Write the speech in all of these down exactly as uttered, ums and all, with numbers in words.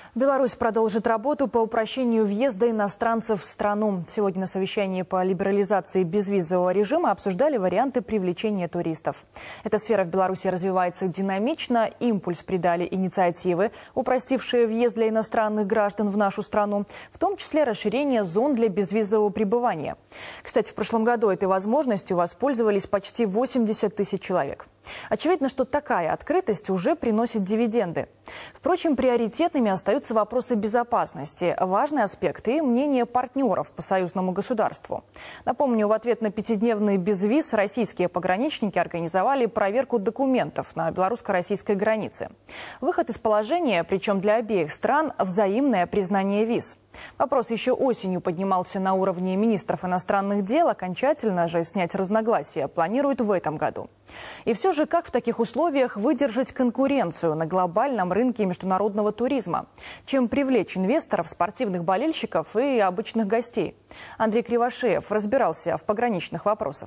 Беларусь продолжит работу по упрощению въезда иностранцев в страну. Сегодня на совещании по либерализации безвизового режима обсуждали варианты привлечения туристов. Эта сфера в Беларуси развивается динамично. Импульс придали инициативы, упростившие въезд для иностранных граждан в нашу страну, в том числе расширение зон для безвизового пребывания. Кстати, в прошлом году этой возможностью воспользовались почти восемьдесят тысяч человек. Очевидно, что такая открытость уже приносит дивиденды. Впрочем, приоритетными остаются вопросы безопасности, важный аспект и мнение партнеров по союзному государству. Напомню, в ответ на пятидневный безвиз российские пограничники организовали проверку документов на белорусско-российской границе. Выход из положения, причем для обеих стран, взаимное признание виз. Вопрос еще осенью поднимался на уровне министров иностранных дел. Окончательно же снять разногласия планируют в этом году. И все же, как в таких условиях выдержать конкуренцию на глобальном рынке международного туризма? Чем привлечь инвесторов, спортивных болельщиков и обычных гостей? Андрей Кривошеев разбирался в пограничных вопросах.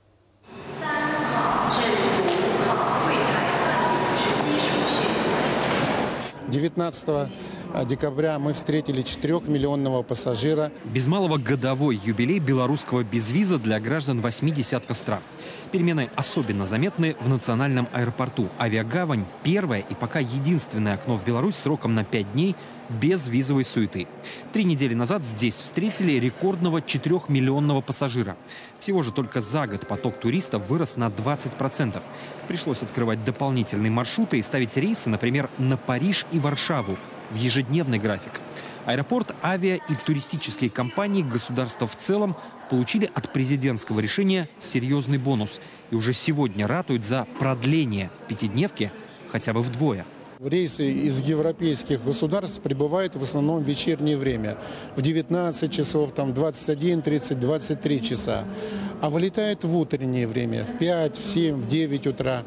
девятнадцатого декабря мы встретили четырехмиллионного пассажира. Без малого годовой юбилей белорусского безвиза для граждан восьми десятков стран. Перемены особенно заметны в национальном аэропорту. Авиагавань – первое и пока единственное окно в Беларусь сроком на пять дней без визовой суеты. Три недели назад здесь встретили рекордного четырехмиллионного пассажира. Всего же только за год поток туристов вырос на двадцать процентов. Пришлось открывать дополнительные маршруты и ставить рейсы, например, на Париж и Варшаву в ежедневный график. Аэропорт, авиа и туристические компании, государство в целом получили от президентского решения серьезный бонус. И уже сегодня ратуют за продление пятидневки хотя бы вдвое. Рейсы из европейских государств прибывают в основном в вечернее время. В девятнадцать часов, там, двадцать один тридцать, двадцать три часа. А вылетают в утреннее время, в пять, в семь, в девять утра.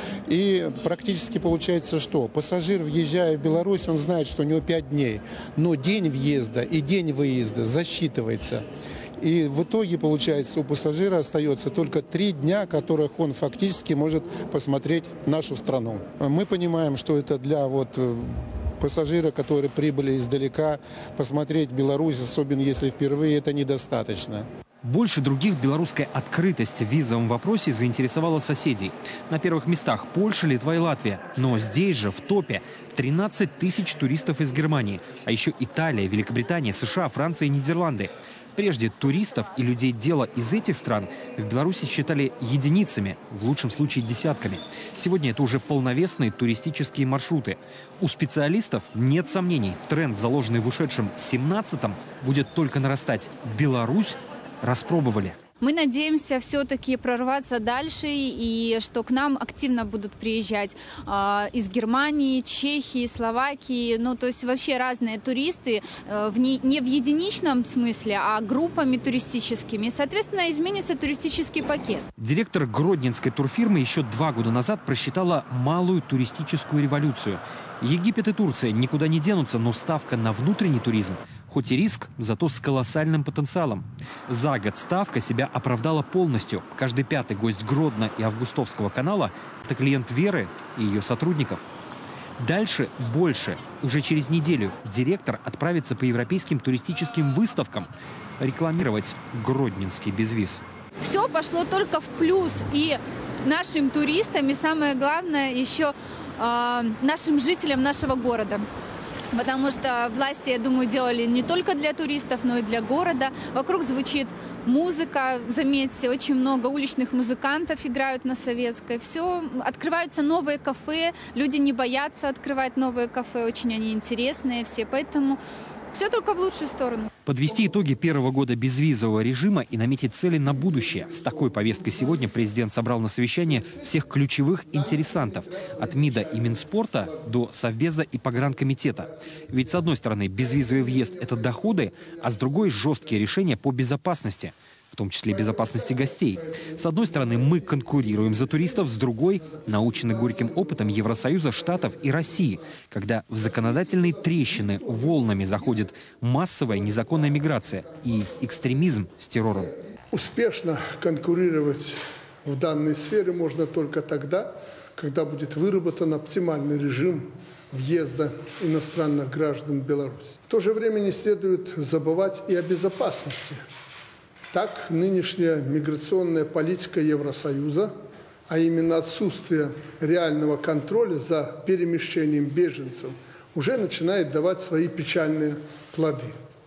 И практически получается, что пассажир, въезжая в Беларусь, он знает, что у него пять дней. Но день въезда и день выезда засчитывается. И в итоге, получается, у пассажира остается только три дня, которых он фактически может посмотреть нашу страну. Мы понимаем, что это для вот пассажира, которые прибыли издалека, посмотреть Беларусь, особенно если впервые, это недостаточно. Больше других белорусская открытость в визовом вопросе заинтересовала соседей. На первых местах Польша, Литва и Латвия. Но здесь же в топе тринадцать тысяч туристов из Германии. А еще Италия, Великобритания, США, Франция и Нидерланды. Прежде туристов и людей дела из этих стран в Беларуси считали единицами, в лучшем случае десятками. Сегодня это уже полновесные туристические маршруты. У специалистов нет сомнений, тренд, заложенный в ушедшем семнадцатом, будет только нарастать. Беларусь распробовали. Мы надеемся все-таки прорваться дальше и что к нам активно будут приезжать э, из Германии, Чехии, Словакии, ну то есть вообще разные туристы, э, в не, не в единичном смысле, а группами туристическими. И, соответственно, изменится туристический пакет. Директор гродненской турфирмы еще два года назад просчитала малую туристическую революцию. Египет и Турция никуда не денутся, но ставка на внутренний туризм, хоть и риск, зато с колоссальным потенциалом. За год ставка себя оправдала полностью. Каждый пятый гость Гродно и Августовского канала – это клиент Веры и ее сотрудников. Дальше больше. Уже через неделю директор отправится по европейским туристическим выставкам рекламировать гродненский безвиз. Все пошло только в плюс и нашим туристам, и самое главное еще э, нашим жителям нашего города. Потому что власти, я думаю, делали не только для туристов, но и для города. Вокруг звучит музыка, заметьте, очень много уличных музыкантов играют на Советской. Все, открываются новые кафе, люди не боятся открывать новые кафе, очень они интересные все, поэтому все только в лучшую сторону. Подвести итоги первого года безвизового режима и наметить цели на будущее. С такой повесткой сегодня президент собрал на совещание всех ключевых интересантов. От МИДа и Минспорта до Совбеза и Погранкомитета. Ведь с одной стороны безвизовый въезд – это доходы, а с другой – жесткие решения по безопасности. В том числе безопасности гостей. С одной стороны, мы конкурируем за туристов, с другой – научены горьким опытом Евросоюза, Штатов и России, когда в законодательные трещины волнами заходит массовая незаконная миграция и экстремизм с террором. Успешно конкурировать в данной сфере можно только тогда, когда будет выработан оптимальный режим въезда иностранных граждан в Беларусь. В то же время не следует забывать и о безопасности. Так, нынешняя миграционная политика Евросоюза, а именно отсутствие реального контроля за перемещением беженцев, уже начинает давать свои печальные плоды.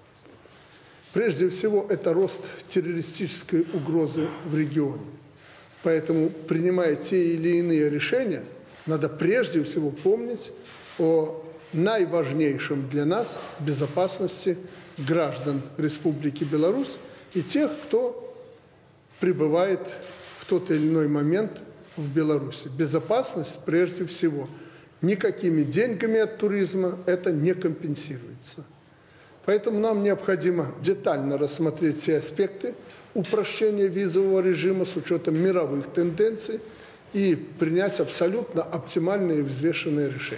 Прежде всего, это рост террористической угрозы в регионе. Поэтому, принимая те или иные решения, надо прежде всего помнить о наиважнейшем для нас безопасности граждан Республики Беларусь и тех, кто прибывает в тот или иной момент в Беларуси. Безопасность прежде всего. Никакими деньгами от туризма это не компенсируется. Поэтому нам необходимо детально рассмотреть все аспекты упрощения визового режима с учетом мировых тенденций и принять абсолютно оптимальные и взвешенные решения.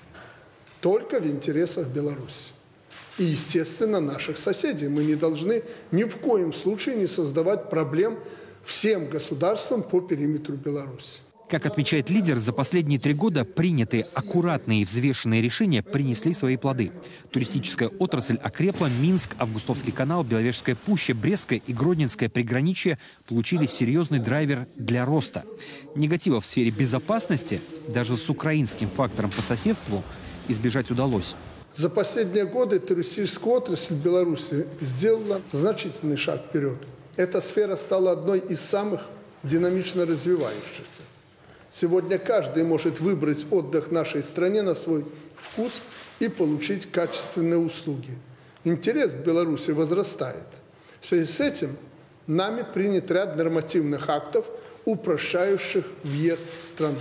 Только в интересах Беларуси. И, естественно, наших соседей. Мы не должны ни в коем случае не создавать проблем всем государствам по периметру Беларуси. Как отмечает лидер, за последние три года принятые аккуратные и взвешенные решения принесли свои плоды. Туристическая отрасль окрепла, Минск, Августовский канал, Беловежская пуща, Брестское и Гродненское приграничье получили серьезный драйвер для роста. Негатива в сфере безопасности даже с украинским фактором по соседству избежать удалось. За последние годы туристическая отрасль в Беларуси сделала значительный шаг вперед. Эта сфера стала одной из самых динамично развивающихся. Сегодня каждый может выбрать отдых в нашей стране на свой вкус и получить качественные услуги. Интерес к Беларуси возрастает. В связи с этим нами принят ряд нормативных актов, упрощающих въезд в страну.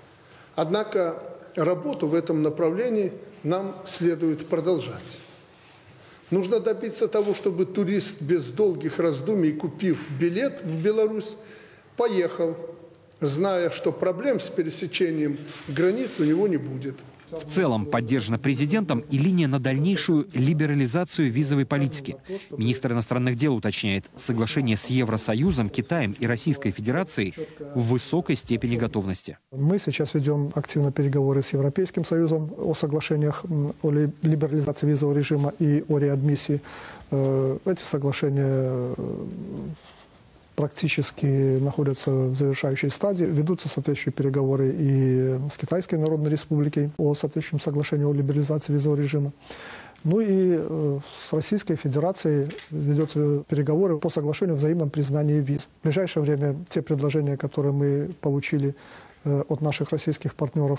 Однако работу в этом направлении нам следует продолжать. Нужно добиться того, чтобы турист без долгих раздумий, купив билет в Беларусь, поехал, зная, что проблем с пересечением границ у него не будет. В целом поддержана президентом и линия на дальнейшую либерализацию визовой политики. Министр иностранных дел уточняет, соглашение с Евросоюзом, Китаем и Российской Федерацией в высокой степени готовности. Мы сейчас ведем активно переговоры с Европейским Союзом о соглашениях о либерализации визового режима и о реадмиссии. Эти соглашения практически находятся в завершающей стадии. Ведутся соответствующие переговоры и с Китайской Народной Республикой о соответствующем соглашении о либерализации визового режима. Ну и э, с Российской Федерацией ведутся переговоры по соглашению о взаимном признании виз. В ближайшее время те предложения, которые мы получили э, от наших российских партнеров,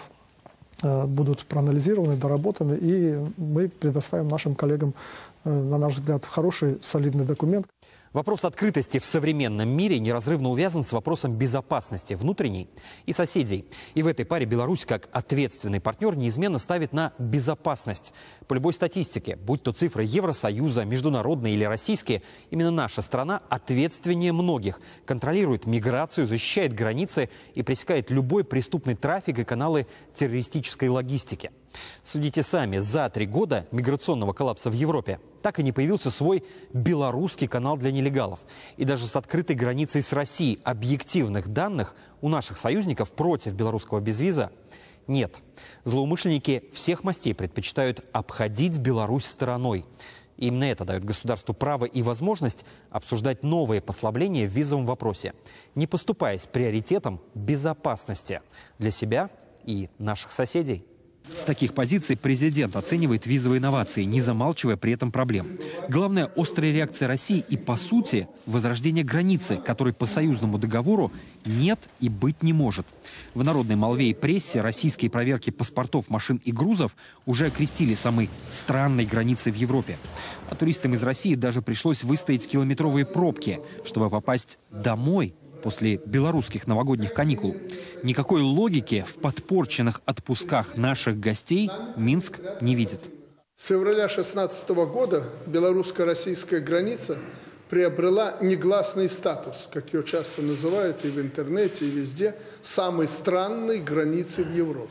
э, будут проанализированы, доработаны, и мы предоставим нашим коллегам, э, на наш взгляд, хороший, солидный документ. Вопрос открытости в современном мире неразрывно увязан с вопросом безопасности внутренней и соседей. И в этой паре Беларусь, как ответственный партнер, неизменно ставит на безопасность. По любой статистике, будь то цифры Евросоюза, международные или российские, именно наша страна ответственнее многих. Контролирует миграцию, защищает границы и пресекает любой преступный трафик и каналы террористической логистики. Судите сами, за три года миграционного коллапса в Европе так и не появился свой белорусский канал для нелегалов. И даже с открытой границей с Россией объективных данных у наших союзников против белорусского безвиза нет. Злоумышленники всех мастей предпочитают обходить Беларусь стороной. И именно это дает государству право и возможность обсуждать новые послабления в визовом вопросе, не поступаясь приоритетом безопасности для себя и наших соседей. С таких позиций президент оценивает визовые инновации, не замалчивая при этом проблем. Главное – острая реакция России и, по сути, возрождение границы, которой по союзному договору нет и быть не может. В народной молве и прессе российские проверки паспортов, машин и грузов уже окрестили самой странной границей в Европе. А туристам из России даже пришлось выстоять километровые пробки, чтобы попасть домой после белорусских новогодних каникул. Никакой логики в подпорченных отпусках наших гостей Минск не видит. С февраля две тысячи шестнадцатого года белорусско-российская граница приобрела негласный статус, как ее часто называют и в интернете, и везде, самой странной границей в Европе.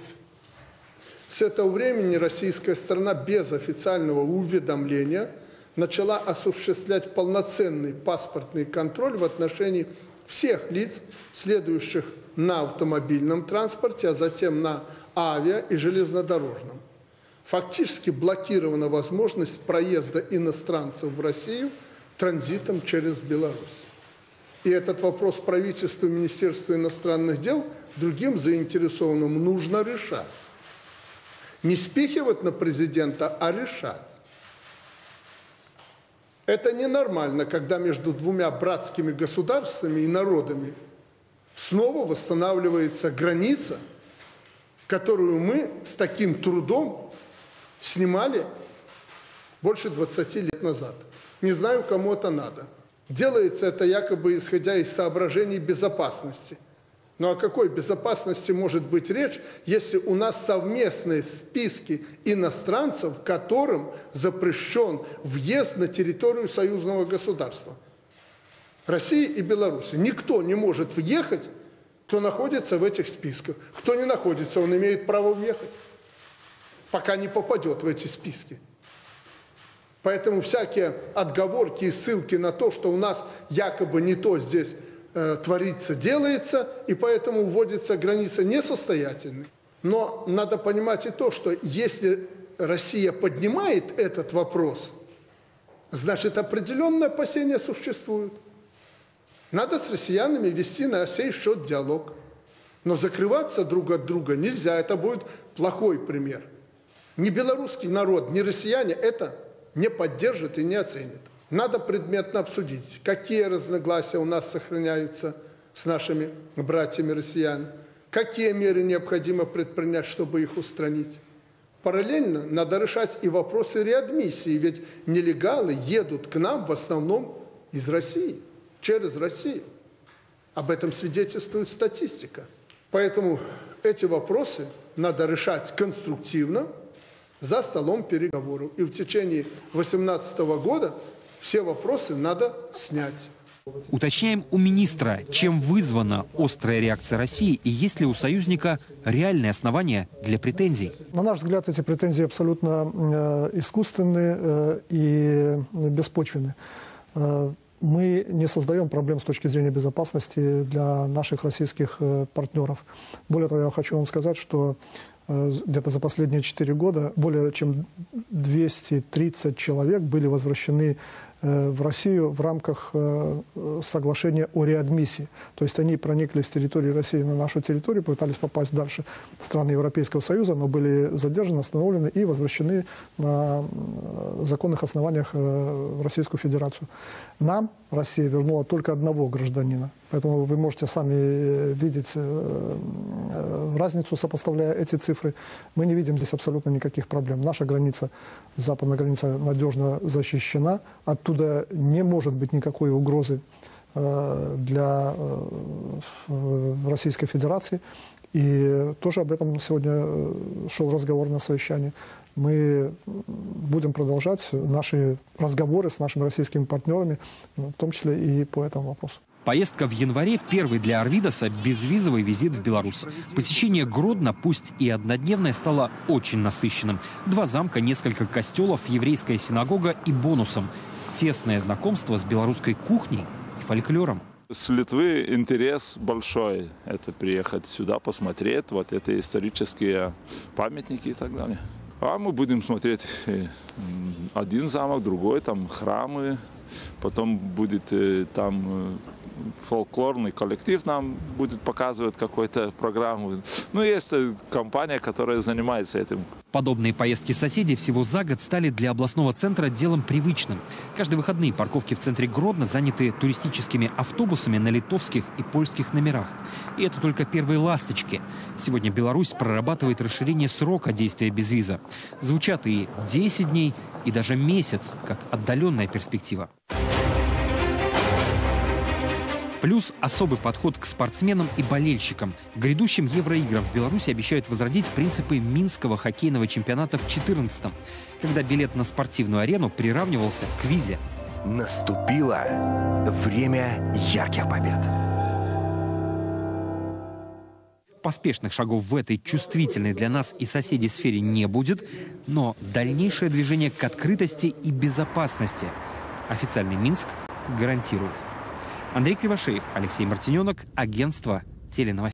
С этого времени российская сторона без официального уведомления начала осуществлять полноценный паспортный контроль в отношении всех лиц, следующих на автомобильном транспорте, а затем на авиа- и железнодорожном. Фактически блокирована возможность проезда иностранцев в Россию транзитом через Беларусь. И этот вопрос правительству и Министерству иностранных дел другим заинтересованным нужно решать. Не спихивать на президента, а решать. Это ненормально, когда между двумя братскими государствами и народами снова восстанавливается граница, которую мы с таким трудом снимали больше двадцати лет назад. Не знаю, кому это надо. Делается это якобы исходя из соображений безопасности. Но о какой безопасности может быть речь, если у нас совместные списки иностранцев, которым запрещен въезд на территорию союзного государства? России и Беларуси. Никто не может въехать, кто находится в этих списках. Кто не находится, он имеет право въехать, пока не попадет в эти списки. Поэтому всякие отговорки и ссылки на то, что у нас якобы не то здесь э, творится, делается, и поэтому вводится граница, несостоятельной. Но надо понимать и то, что если Россия поднимает этот вопрос, значит определенные опасения существуют. Надо с россиянами вести на сей счет диалог. Но закрываться друг от друга нельзя, это будет плохой пример. Ни белорусский народ, ни россияне это не поддержат и не оценят. Надо предметно обсудить, какие разногласия у нас сохраняются с нашими братьями-россиянами, какие меры необходимо предпринять, чтобы их устранить. Параллельно надо решать и вопросы реадмиссии, ведь нелегалы едут к нам в основном из России, через Россию. Об этом свидетельствует статистика. Поэтому эти вопросы надо решать конструктивно, за столом переговоров. И в течение две тысячи восемнадцатого года все вопросы надо снять. Уточняем у министра, чем вызвана острая реакция России и есть ли у союзника реальные основания для претензий. На наш взгляд, эти претензии абсолютно э, искусственные э, и беспочвенные. Э, мы не создаем проблем с точки зрения безопасности для наших российских э, партнеров. Более того, я хочу вам сказать, что где-то за последние четыре года более чем двести тридцать человек были возвращены в Россию в рамках соглашения о реадмиссии. То есть они проникли с территории России на нашу территорию, пытались попасть дальше в страны Европейского Союза, но были задержаны, остановлены и возвращены на законных основаниях в Российскую Федерацию. Нам Россия вернула только одного гражданина. Поэтому вы можете сами видеть разницу, сопоставляя эти цифры. Мы не видим здесь абсолютно никаких проблем. Наша граница, западная граница, надежно защищена. Оттуда не может быть никакой угрозы для Российской Федерации. И тоже об этом сегодня шел разговор на совещании. Мы будем продолжать наши разговоры с нашими российскими партнерами, в том числе и по этому вопросу. Поездка в январе – первый для Арвидаса безвизовый визит в Беларусь. Посещение Гродно, пусть и однодневное, стало очень насыщенным. Два замка, несколько костелов, еврейская синагога и бонусом – тесное знакомство с белорусской кухней и фольклором. С Литвы интерес большой. Это приехать сюда, посмотреть вот эти исторические памятники и так далее. А мы будем смотреть один замок, другой, там храмы. Потом будет там фольклорный коллектив нам будет показывать какую-то программу. Ну, есть компания, которая занимается этим. Подобные поездки соседей всего за год стали для областного центра делом привычным. Каждые выходные парковки в центре Гродно заняты туристическими автобусами на литовских и польских номерах. И это только первые ласточки. Сегодня Беларусь прорабатывает расширение срока действия безвиза. Звучат и десять дней, и даже месяц, как отдаленная перспектива. Плюс особый подход к спортсменам и болельщикам. К грядущим Евроиграм в Беларуси обещают возродить принципы Минского хоккейного чемпионата в две тысячи четырнадцатом, когда билет на спортивную арену приравнивался к визе. Наступило время ярких побед. Поспешных шагов в этой чувствительной для нас и соседей сфере не будет, но дальнейшее движение к открытости и безопасности официальный Минск гарантирует. Андрей Кривошеев, Алексей Мартиненок, агентство Теленовостей.